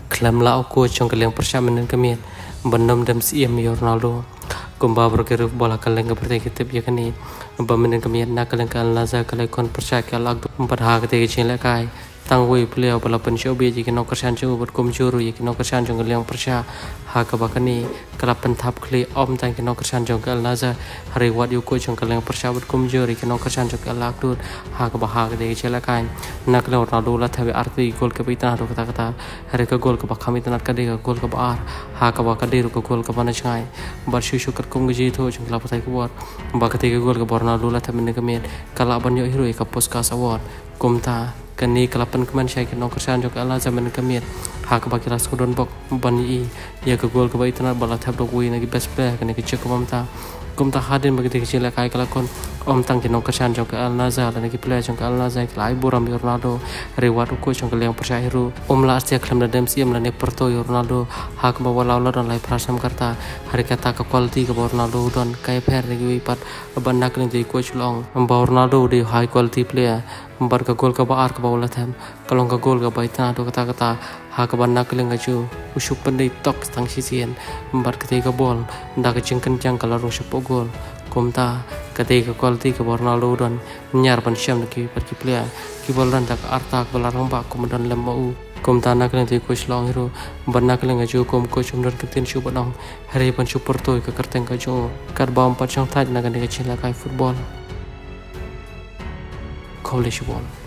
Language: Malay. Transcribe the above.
Kelam lau ko chong keleng persyaman kemian benom dam siam Ronaldo kumba berkeruf bola kaleng keperti kitip ya kini bamenin kemian nak kaleng kal laza kaleng kon persyak kalak empat ha ketika cile kai tangwei beliau bola pensyobi jika nok kersan cung buat kumjuru jika nok kersan cung keleng persya ha kebakani kelap pentap kli om tang jika nok kersan cung kal laza hari wat yuko cung keleng persya buat kumjuru jika nok kersan cung kalak dud ha kebah ketika cile kai nak keleng Ronaldo lah tapi arti gol kepitan ada kata-kata hari ke gol kebah kami tenat kadega gol kebah ha kebah kadir ke gol kebah nacai bersyukur kum gaji tu cung kelap tai kuat bah ketika gol kebah Ronaldo lah tapi nekemian kalak banyak hero ke podcast award kumta kini kelapan keman saya kena kerjaan juga Allah zaman kemir hak bagi ras kudon bok bani ya ke gol kebaik tenar balat hablo kui lagi best player kena kecil kumta hadin bagi kecil kai kelakon om tang kena kerjaan juga Al Nazar dan lagi player juga Al Nazar kelai buram Ronaldo reward uko juga yang percaya hero lah setiap kelam dan MC melani perto Ronaldo hak bawa laula dan lai prasam karta hari kata ke quality ke Ronaldo dan kai per lagi wipat bandak yang jadi coach long membawa Ronaldo di high quality player membar ke gol ke bar ke bawah latam kalau ke gol ke baik tanah do kata-kata ha ke bandak keleng gaju usuk pendai tok tang sisian membar ketika bol ndak kencang kalau rung sepok gol kumta ketika quality ke Ronaldo dan nyar pan syam lagi pergi player ki bol dan tak arta belarang bak kemudian lemau kumta nak keleng ti coach long hero bandak keleng gaju kom coach umdan ketin syup dong hari pan super toy ke kerteng gaju kat bawah 4 jong taj nak kecil kai football college ball